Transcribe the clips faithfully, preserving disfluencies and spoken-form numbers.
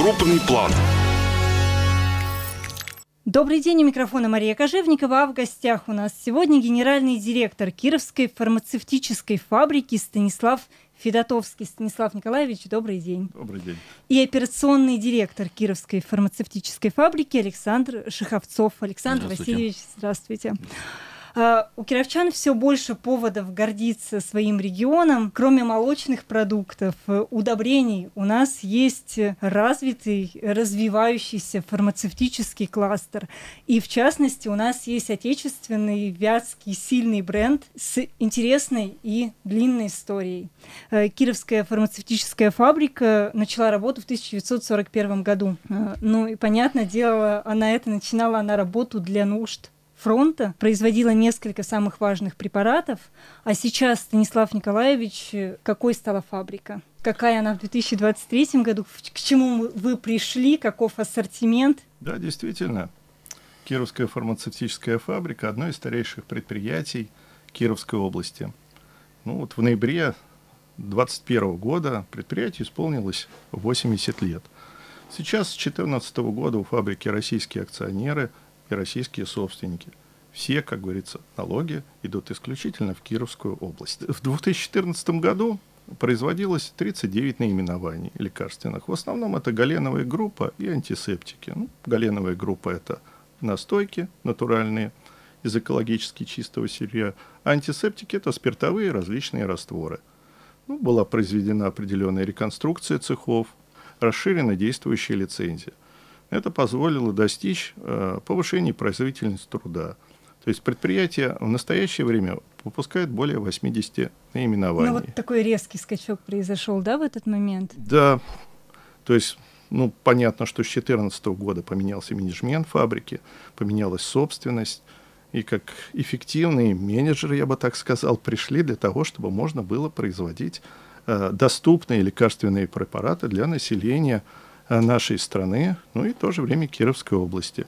Крупный план. Добрый день, у микрофона Мария Кожевникова, а в гостях у нас сегодня генеральный директор Кировской фармацевтической фабрики Станислав Федотовский. Станислав Николаевич, добрый день. Добрый день. И операционный директор Кировской фармацевтической фабрики Александр Шеховцов. Александр Здравствуйте. Васильевич, здравствуйте. У кировчан все больше поводов гордиться своим регионом. Кроме молочных продуктов, удобрений, у нас есть развитый, развивающийся фармацевтический кластер. И в частности, у нас есть отечественный вятский сильный бренд с интересной и длинной историей. Кировская фармацевтическая фабрика начала работу в тысяча девятьсот сорок первом году. Ну и, понятное дело, она это начинала она работу для нужд фронта, производила несколько самых важных препаратов. А сейчас, Станислав Николаевич, какой стала фабрика? Какая она в две тысячи двадцать третьем году? К чему вы пришли? Каков ассортимент? Да, действительно, Кировская фармацевтическая фабрика – одно из старейших предприятий Кировской области. Ну, вот в ноябре две тысячи двадцать первого года предприятию исполнилось восемьдесят лет. Сейчас, с две тысячи четырнадцатого года, у фабрики российские акционеры и российские собственники. Все, как говорится, налоги идут исключительно в Кировскую область. В две тысячи четырнадцатом году производилось тридцать девять наименований лекарственных. В основном это галеновая группа и антисептики. Ну, галеновая группа – это настойки натуральные из экологически чистого сырья, а антисептики – это спиртовые различные растворы. Ну, была произведена определенная реконструкция цехов, расширена действующая лицензия. Это позволило достичь э, повышения производительности труда. То есть предприятие в настоящее время выпускает более восьмидесяти наименований. Ну вот такой резкий скачок произошел, да, в этот момент? Да, то есть, ну, понятно, что с две тысячи четырнадцатого года поменялся менеджмент фабрики, поменялась собственность, и как эффективные менеджеры, я бы так сказал, пришли для того, чтобы можно было производить э, доступные лекарственные препараты для населения нашей страны, ну и в то же время Кировской области.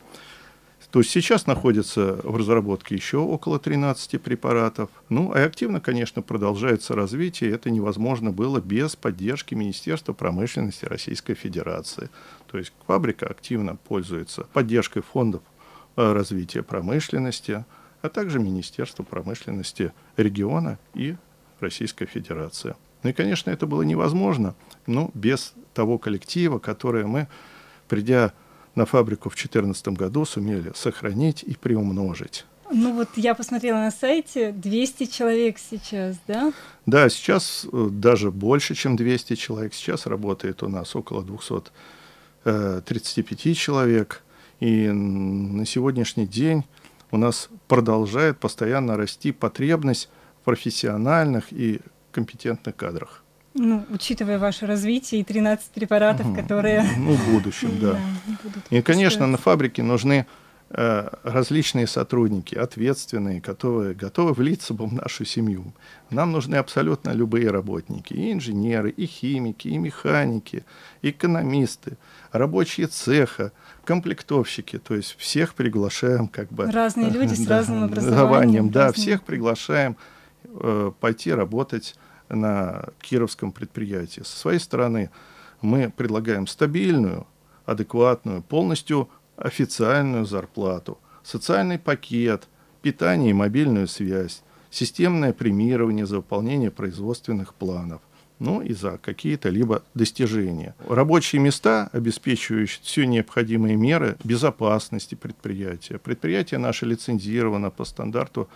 То есть сейчас находится в разработке еще около тринадцати препаратов. Ну, а активно, конечно, продолжается развитие. Это невозможно было без поддержки Министерства промышленности Российской Федерации. То есть фабрика активно пользуется поддержкой фондов развития промышленности, а также Министерства промышленности региона и Российской Федерации. Ну и, конечно, это было невозможно, но без того коллектива, который мы, придя на фабрику в две тысячи четырнадцатом году, сумели сохранить и приумножить. Ну вот я посмотрела на сайте, двести человек сейчас, да? Да, сейчас даже больше, чем двести человек. Сейчас работает у нас около двухсот тридцати пяти человек. И на сегодняшний день у нас продолжает постоянно расти потребность в профессиональных и компетентных кадрах. Ну, учитывая ваше развитие и тринадцать препаратов, угу. которые... Ну, в будущем, да. да и, конечно, на фабрике нужны э, различные сотрудники, ответственные, которые готовы влиться в нашу семью. Нам нужны абсолютно любые работники. И инженеры, и химики, и механики, и экономисты, рабочие цеха, комплектовщики. То есть всех приглашаем как бы... Разные люди с да, разным образованием. Да, разным... всех приглашаем э, пойти работать на кировском предприятии. Со своей стороны мы предлагаем стабильную, адекватную, полностью официальную зарплату, социальный пакет, питание и мобильную связь, системное премирование за выполнение производственных планов, ну и за какие-то либо достижения. Рабочие места, обеспечивающие все необходимые меры безопасности предприятия. Предприятие наше лицензировано по стандарту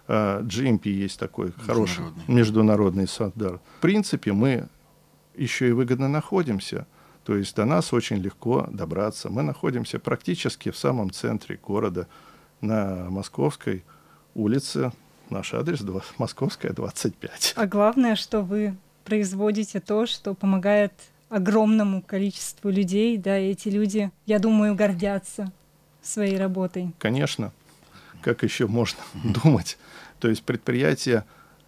джи эм пи, есть такой хороший международный стандарт. В принципе, мы еще и выгодно находимся. То есть до нас очень легко добраться. Мы находимся практически в самом центре города, на Московской улице. Наш адрес Московская, двадцать пять. А главное, что вы производите то, что помогает огромному количеству людей. Да, и эти люди, я думаю, гордятся своей работой. Конечно. Как еще можно думать? То есть предприятие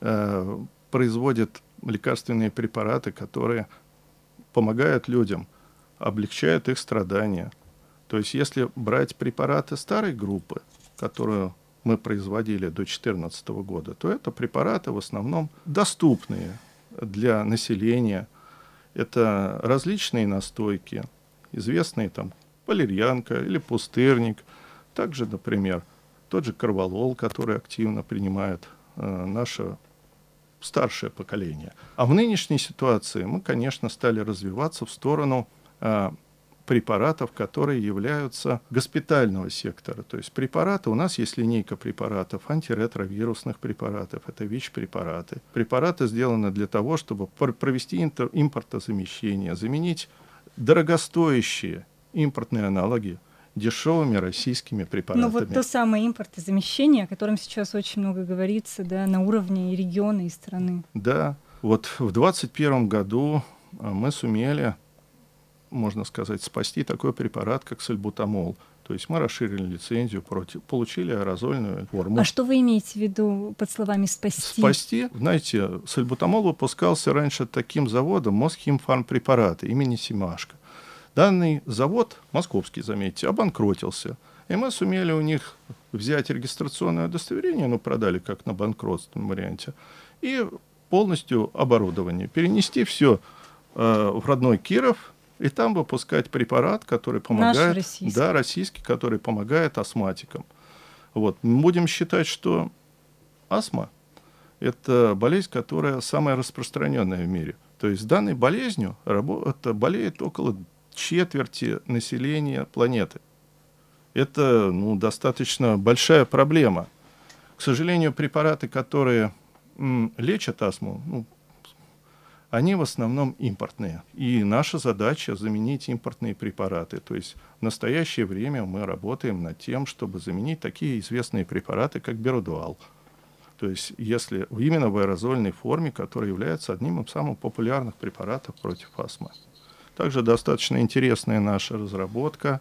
э, производит лекарственные препараты, которые помогают людям, облегчают их страдания. То есть если брать препараты старой группы, которую мы производили до две тысячи четырнадцатого года, то это препараты в основном доступные для населения. Это различные настойки, известные там валерьянка или пустырник. Также, например, тот же корвалол, который активно принимает э, наше старшее поколение. А в нынешней ситуации мы, конечно, стали развиваться в сторону э, препаратов, которые являются госпитального сектора. То есть препараты, у нас есть линейка препаратов, антиретровирусных препаратов, это ВИЧ-препараты. Препараты сделаны для того, чтобы провести интер- импортозамещение, заменить дорогостоящие импортные аналоги дешевыми российскими препаратами. Ну вот то самое импортозамещение, о котором сейчас очень много говорится, да, на уровне и региона, и страны. Да, вот в двадцать первом году мы сумели, можно сказать, спасти такой препарат, как сальбутамол. То есть мы расширили лицензию, против, получили аэрозольную форму. А что вы имеете в виду под словами «спасти»? Спасти? Знаете, сальбутамол выпускался раньше таким заводом Мосхимфармпрепараты имени Семашко. Данный завод, московский, заметьте, обанкротился. И мы сумели у них взять регистрационное удостоверение, ну, продали как на банкротственном варианте, и полностью оборудование. Перенести все э, в родной Киров, и там выпускать препарат, который помогает, российский. да, российский, который помогает астматикам. Вот. Будем считать, что астма – это болезнь, которая самая распространенная в мире. То есть данной болезнью это болеет около четверти населения планеты. Это, ну, достаточно большая проблема. К сожалению, препараты, которые м, лечат астму, ну, они в основном импортные. И наша задача заменить импортные препараты. То есть в настоящее время мы работаем над тем, чтобы заменить такие известные препараты, как Берудуал. То есть если именно в аэрозольной форме, которая является одним из самых популярных препаратов против астмы. Также достаточно интересная наша разработка,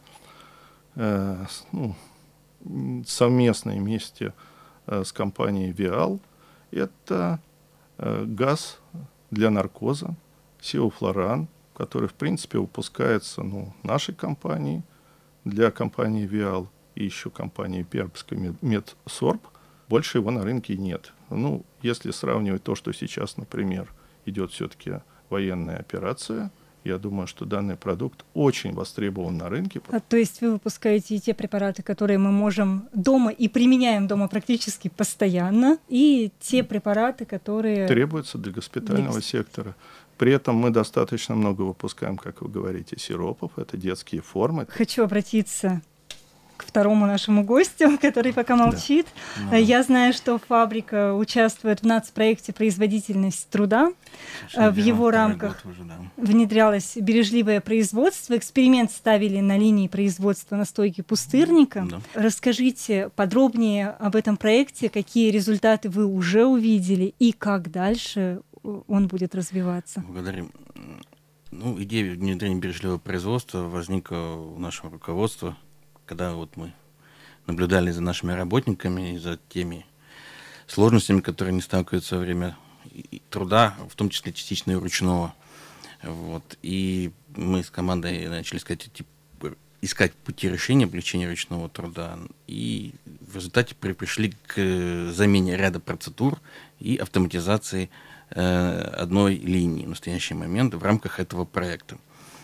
э, ну, совместной вместе э, с компанией Виал. Это э, газ для наркоза, сеофлоран, который, в принципе, выпускается, ну, нашей компанией, для компании Виал и еще компании Пермской Медсорб. Больше его на рынке нет. Ну, если сравнивать то, что сейчас, например, идет все-таки военная операция, я думаю, что данный продукт очень востребован на рынке. А, то есть вы выпускаете и те препараты, которые мы можем дома и применяем дома практически постоянно, и те препараты, которые требуются для госпитального для... сектора. При этом мы достаточно много выпускаем, как вы говорите, сиропов, это детские формы. Хочу обратиться к второму нашему гостю, который пока молчит. Да. Я знаю, что фабрика участвует в нацпроекте «Производительность труда». Совершенно в его рамках уже, да. внедрялось бережливое производство. Эксперимент ставили на линии производства настойки пустырника. Да. Расскажите подробнее об этом проекте, какие результаты вы уже увидели и как дальше он будет развиваться. Благодарим. Ну, идея внедрения бережливого производства возникла у нашего руководства, когда вот мы наблюдали за нашими работниками и за теми сложностями, которые они сталкиваются во время труда, в том числе частично и ручного. Вот. И мы с командой начали искать, искать пути решения облегчения ручного труда. И в результате пришли к замене ряда процедур и автоматизации э, одной линии в настоящий момент в рамках этого проекта.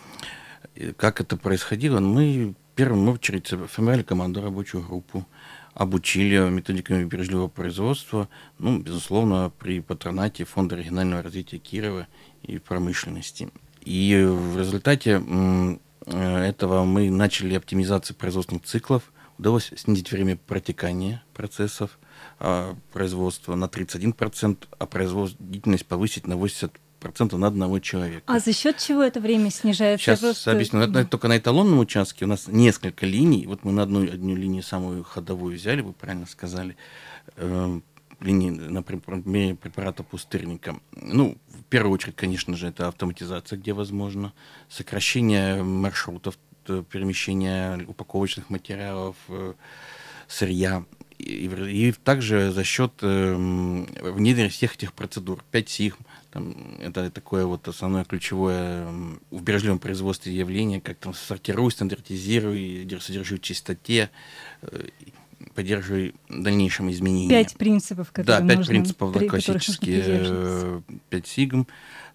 И как это происходило? Мы в первую очередь сформировали команду, рабочую группу, обучили методиками бережливого производства, ну, безусловно, при патронате Фонда регионального развития Кирова и промышленности. И в результате этого мы начали оптимизацию производственных циклов, удалось снизить время протекания процессов производства на тридцать один процент, а производительность повысить на восемьдесят процентов на одного человека. А за счет чего это время снижается? Сейчас просто... объясню. Это только на эталонном участке у нас несколько линий. Вот мы на одну, одну линию самую ходовую взяли, вы правильно сказали, э, линии на примере препарата пустырника. Ну, в первую очередь, конечно же, это автоматизация, где возможно, сокращение маршрутов, перемещение упаковочных материалов, э, сырья. И, и также за счет э, внедрения всех этих процедур, пять сигм, там, это такое вот основное ключевое э, в бережливом производстве явление, как там сортируй, стандартизируй, содержи в чистоте, э, поддерживай дальнейшим изменениям. Пять принципов, которые Да, пять нужно, принципов при, классические, пять сигм.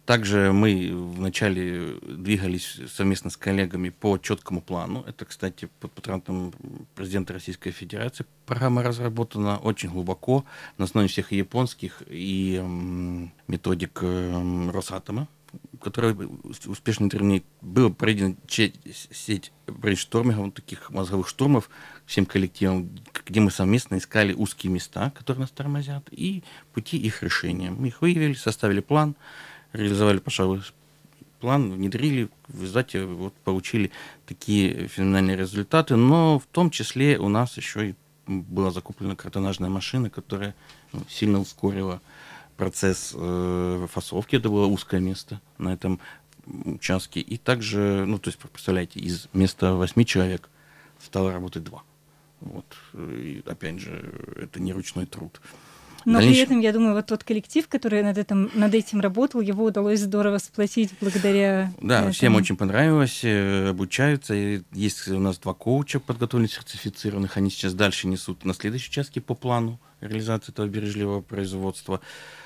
Также мы вначале двигались совместно с коллегами по четкому плану. Это, кстати, под патронатом президента Российской Федерации программа разработана очень глубоко, на основе всех и японских, и м, методик м, Росатома, который успешно интервенит. Была проведена сеть брейнштормингов, таких мозговых штурмов всем коллективам, где мы совместно искали узкие места, которые нас тормозят, и пути их решения. Мы их выявили, составили план, реализовали пошаговый план, внедрили, в результате вот получили такие феноменальные результаты, но в том числе у нас еще и была закуплена картонажная машина, которая ну, сильно ускорила процесс э, фасовки, это было узкое место на этом участке, и также, ну, то есть, представляете, из места восьми человек стало работать два. Вот. И, опять же, это не ручной труд. Но Дальнейшем... при этом, я думаю, вот тот коллектив, который над этим, над этим работал, его удалось здорово сплотить благодаря Да, этому. Всем очень понравилось, обучаются. Есть у нас два коуча подготовленных, сертифицированных. Они сейчас дальше несут на следующие участки по плану реализации этого бережливого производства.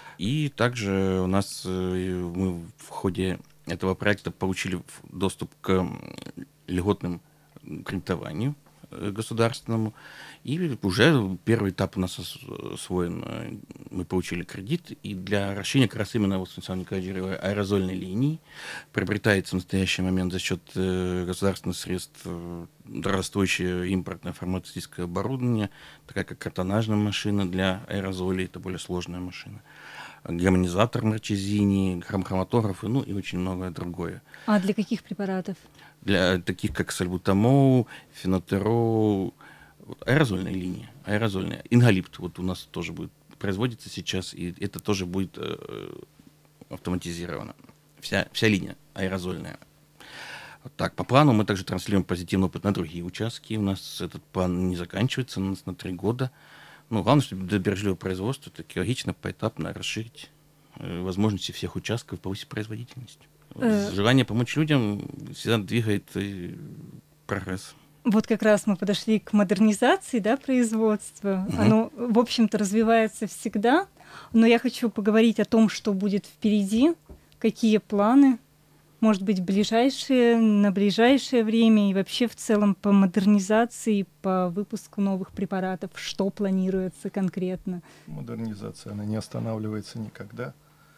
И также у нас мы в ходе этого проекта получили доступ к льготным кредитованию государственному. И уже первый этап у нас освоен. Мы получили кредит, и для расширения как раз именно вот, Станислава Николаевича, аэрозольной линии приобретается в настоящий момент за счет государственных средств дорогостоящее импортное фармацевтическое оборудование, такая как картонажная машина для аэрозолей, это более сложная машина, германизатор марчезини, хроматографы, ну и очень многое другое. А для каких препаратов? Для таких, как сальбутамол, фенотерол, вот, аэрозольная линия, аэрозольная. Ингалипт вот у нас тоже будет производиться сейчас, и это тоже будет э, автоматизировано. Вся, вся линия аэрозольная. Вот так, по плану мы также транслируем позитивный опыт на другие участки. У нас этот план не заканчивается, у нас на три года. Ну, главное, чтобы для бережливого производства это логично, поэтапно расширить э, возможности всех участков, повысить производительность. Э... Желание помочь людям всегда двигает э, прогресс. Вот как раз мы подошли к модернизации, да, производства. Угу. Оно, в общем-то, развивается всегда. Но я хочу поговорить о том, что будет впереди, какие планы, может быть, ближайшие, на ближайшее время и вообще в целом по модернизации, по выпуску новых препаратов, что планируется конкретно? Модернизация, она не останавливается никогда.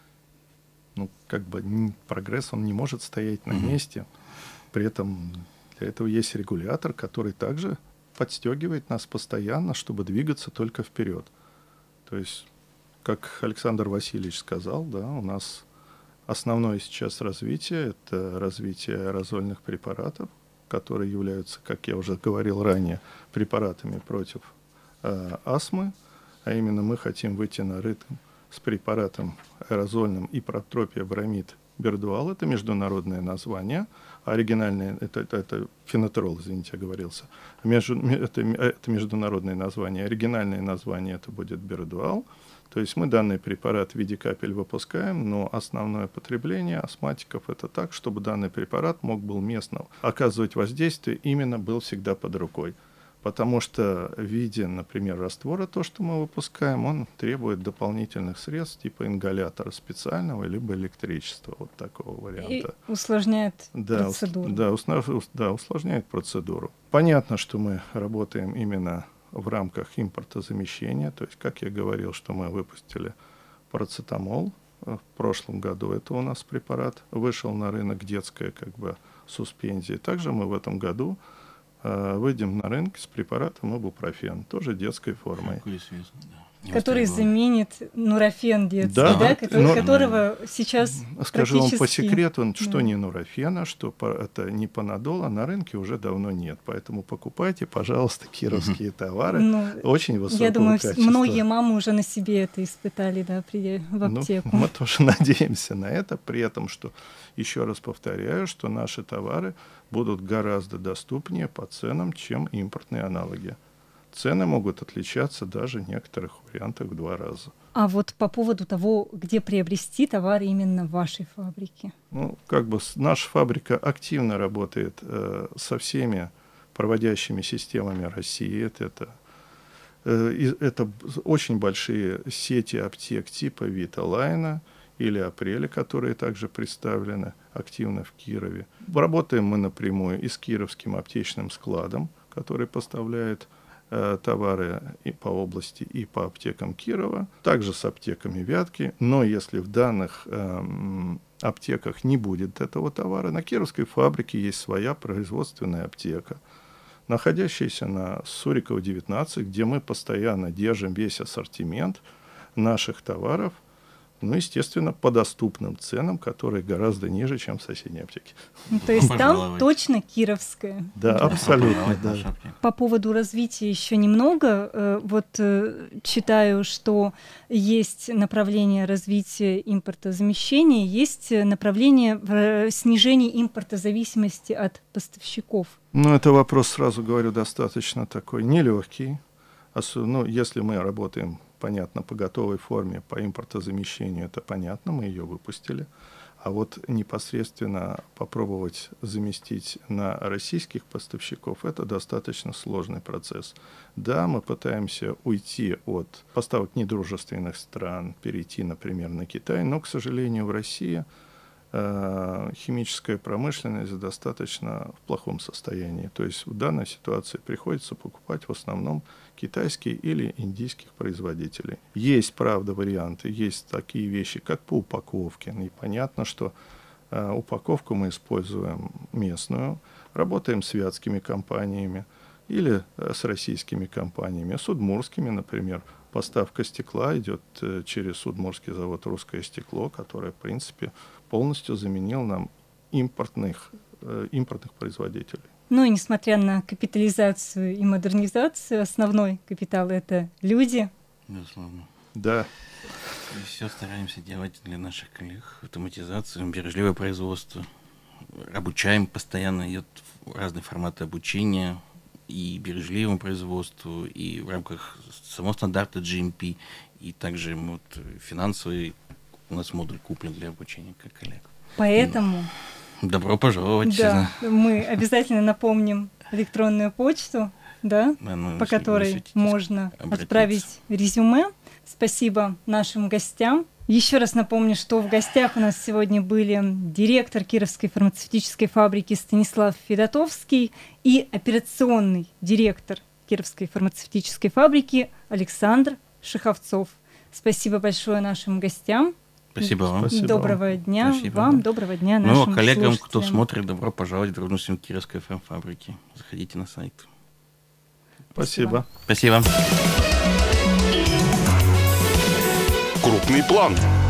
Ну, как бы прогресс, он не может стоять на месте. При этом для этого есть регулятор, который также подстегивает нас постоянно, чтобы двигаться только вперед. То есть, как Александр Васильевич сказал, да, у нас основное сейчас развитие – это развитие аэрозольных препаратов, которые являются, как я уже говорил ранее, препаратами против э, астмы, а именно мы хотим выйти на рынок с препаратом аэрозольным ипропропия бромид бердуал, это международное название, оригинальное, это, это, это фенотерол, извините, оговорился, Между, это, это международное название, оригинальное название это будет бердуал, то есть мы данный препарат в виде капель выпускаем, но основное потребление астматиков это так, чтобы данный препарат мог был местно оказывать воздействие, именно был всегда под рукой. Потому что в виде, например, раствора, то, что мы выпускаем, он требует дополнительных средств, типа ингалятора специального, либо электричества, вот такого варианта. И усложняет да, процедуру. Ус, да, ус, да, усложняет процедуру. Понятно, что мы работаем именно в рамках импортозамещения, то есть, как я говорил, что мы выпустили парацетамол в прошлом году, это у нас препарат, вышел на рынок детская как бы суспензия. Также мы в этом году выйдем на рынок с препаратом ибупрофен, тоже детской формой. Который заменит нурофен детский, да, да, который, но, которого сейчас скажу практически... вам по секрету, что да. не нурофена, что это не панадола, на рынке уже давно нет. Поэтому покупайте, пожалуйста, кировские угу. товары, ну, очень высокого я думаю, качества. Многие мамы уже на себе это испытали, да, придя в аптеку. Ну, мы тоже надеемся на это, при этом, что, еще раз повторяю, что наши товары будут гораздо доступнее по ценам, чем импортные аналоги. Цены могут отличаться даже в некоторых вариантах в два раза. А вот по поводу того, где приобрести товар именно в вашей фабрике? Ну, как бы наша фабрика активно работает э, со всеми проводящими системами России. Это, это, э, это очень большие сети аптек типа Виталайна или апреля, которые также представлены активно в Кирове. Работаем мы напрямую и с Кировским аптечным складом, который поставляет э, товары и по области, и по аптекам Кирова, также с аптеками Вятки. Но если в данных э, аптеках не будет этого товара, на Кировской фабрике есть своя производственная аптека, находящаяся на Сурикова, девятнадцать, где мы постоянно держим весь ассортимент наших товаров, ну, естественно, по доступным ценам, которые гораздо ниже, чем в соседней аптеке. Ну, то есть там точно кировская. Да, абсолютно. Да. По поводу развития еще немного. Вот читаю, что есть направление развития импортозамещения, есть направление в снижении импортозависимости от поставщиков. Ну, это вопрос, сразу говорю, достаточно такой нелегкий. Ну, если мы работаем, понятно, по готовой форме, по импортозамещению, это понятно, мы ее выпустили. А вот непосредственно попробовать заместить на российских поставщиков, это достаточно сложный процесс. Да, мы пытаемся уйти от поставок недружественных стран, перейти, например, на Китай, но, к сожалению, в России э, химическая промышленность достаточно в плохом состоянии. То есть в данной ситуации приходится покупать в основном китайские или индийских производителей. Есть, правда, варианты, есть такие вещи, как по упаковке. И понятно, что э, упаковку мы используем местную, работаем с вятскими компаниями или э, с российскими компаниями, с удмуртскими, например. Поставка стекла идет э, через удмуртский завод «Русское стекло», который, в принципе, полностью заменил нам импортных, э, импортных производителей. Ну и несмотря на капитализацию и модернизацию, основной капитал — это люди. Безусловно. Да. И все стараемся делать для наших коллег. Автоматизацию, бережливое производство. Обучаем постоянно, идет разные форматы обучения и бережливому производству, и в рамках самого стандарта джи эм пи, и также вот финансовый у нас модуль куплен для обучения как коллег. Поэтому... Добро пожаловать. Да, мы обязательно напомним электронную почту, да, да, ну, по которой можно обратиться. Отправить резюме. Спасибо нашим гостям. Еще раз напомню, что в гостях у нас сегодня были директор Кировской фармацевтической фабрики Станислав Федотовский и операционный директор Кировской фармацевтической фабрики Александр Шеховцов. Спасибо большое нашим гостям. Спасибо вам. Спасибо. Доброго дня Спасибо вам, вам. Доброго дня нашим слушателям. Ну, а коллегам, слушателям. Кто смотрит, добро пожаловать в дружную семью Кировской фабрики. Заходите на сайт. Спасибо. Спасибо. Крупный план.